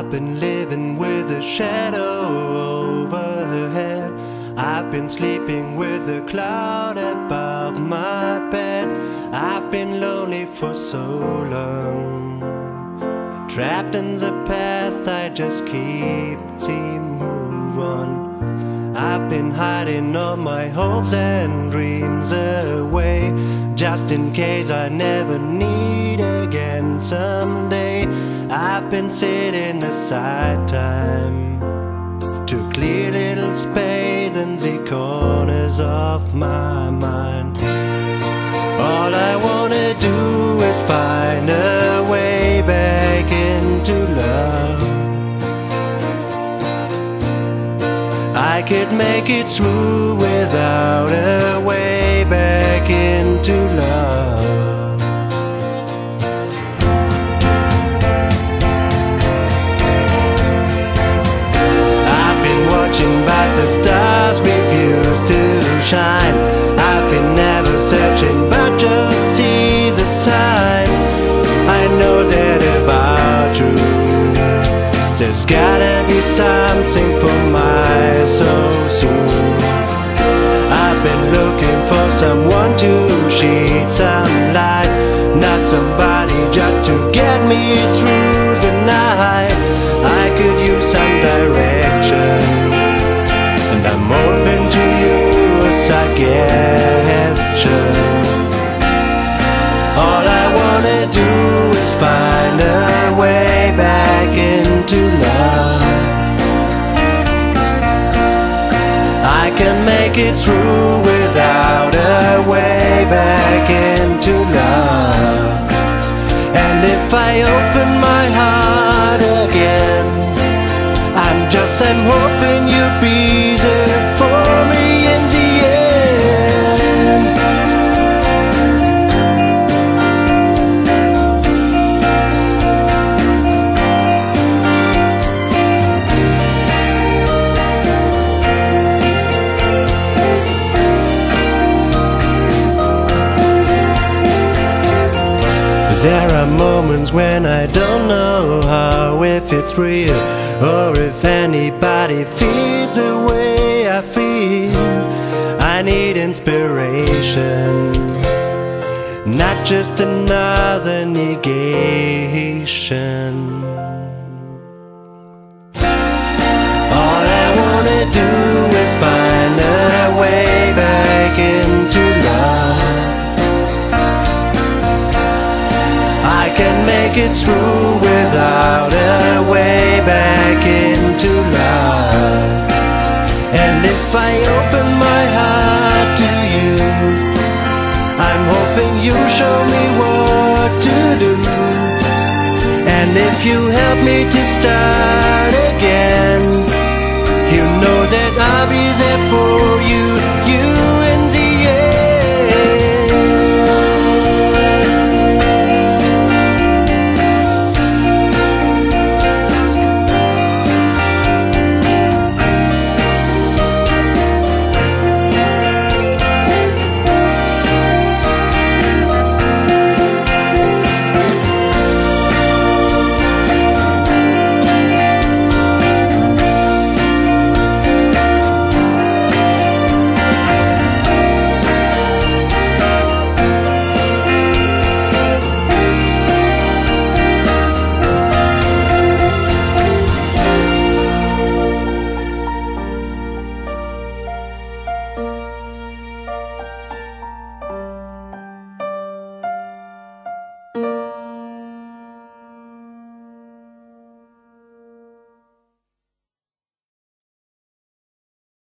I've been living with a shadow overhead. I've been sleeping with a cloud above my bed. I've been lonely for so long, trapped in the past, I just can't move on. I've been hiding all my hopes and dreams away, just in case I never need again someday. I've been sitting aside time to clear little space in the corners of my mind. All I wanna do is find a way back into love. I could make it through without a way back into love. I've been watching but the stars refuse to shine. I've been never searching but just see the sign. I know that about you, there's gotta be something for my soul soon. I've been looking for someone to shed some light, not somebody just to get me through the night. I could use some direction, and I'm open to you a suggestion. All I wanna do is find a way back into love. I can make it through without a way back into love. And if I open my heart again, I'm hoping you'll be there for me in the end. There are moments when I don't know how, if it's real or if anybody feels the way I feel. I need inspiration, not just another negation. All I wanna do is find a way back into love. I can make it through without a way back into love. And if I open my heart to you, I'm hoping you show me what to do. And if you help me to start again, you know that I'll be there for you.